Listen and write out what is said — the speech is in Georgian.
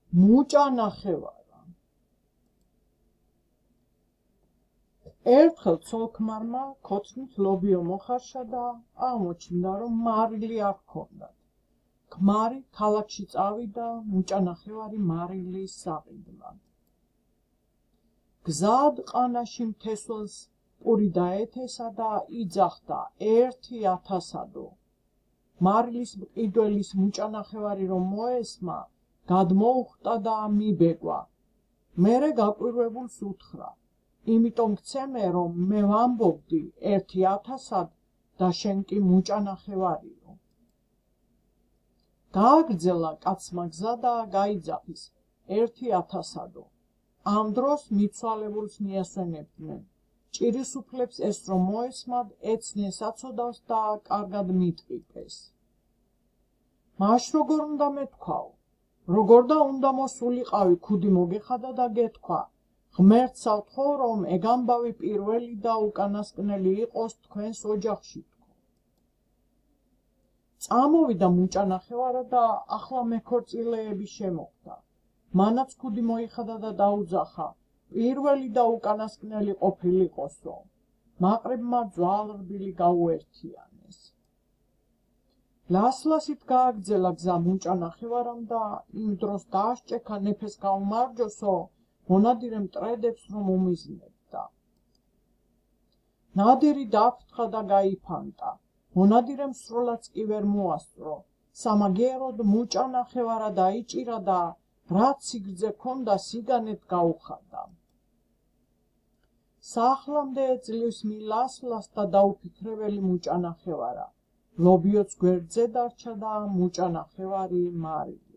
მუჭა ნახევარა. ერთხელ ცოლ-ქმარმა ქოთნით ლობიო მოხარშა და აღმოჩნდა, რომ მარილი არ ჰქონდათ. ქმარი ქალაქში წავიდა მუჭა ნახევარი მარილის საყიდლად. გზად ყანაში მთესველს პური დაეთესა და იძახდა 1000-ადო. მარილის მყიდველის მუჭა ნახევარი რომ მოესმა, გადმოუხტა და მიბეგვა. მერე გაკვირვებულს უთხრა, იმიტომ გცემე, რომ მე ვამბობდი 1000-ად და შენ კი მუჭა ნახევარიო. გააგრძელა კაცმა გზა და გაიძახის 1000-ადო. ამ დროს მიცვალებულს მიასვენებდნენ. ჭირისუფლებს ეს რომ მოესმად, ეცნიეს აცოდავს და კარგად მიტყიფეს. მაშ როგორ უნდა მეთქვაო? როგორ და უნდა მოსულიყავი ქუდი მოგეხადა და გეთქვა, ღმერთს ავთხოვ, რომ ეგ ამბავი პირველი და უკანასკნელი იყოს თქვენს ოჯახში. წამოვიდა მუჭა ნახევარა და ახლა მექორწილეები შემოხვდა. მანაც ქუდი მოიხადა და დაუძახა, პირველი და უკანასკნელი ყოფილიყოსო. მაყრებმა ძვალ-რბილი გაუერთიანეს. ლასლასით გააგრძელა გზა მუჭა ნახევარამ და იმ დროს დაასჭექა ნეფეს გაუმარჯოსო, მონადირე მტრედებს რომ უმიზნებდა. ნადირი დაფრთხა და გაიფანტა. მონადირემ სროლაც კი ვერ მოასწრო. სამაგიეროდ მუჭა ნახევარა დაიჭირა და რაც სიგრძე ჰქონდა სიგანეთ გაუხადა. საახლამდე ეძლივს მილასლას და დაუფიქრებელი მუჭა ნახევარა. ლობიოც გვერდზე დარჩა და მუჭა ნახევარი მარილი.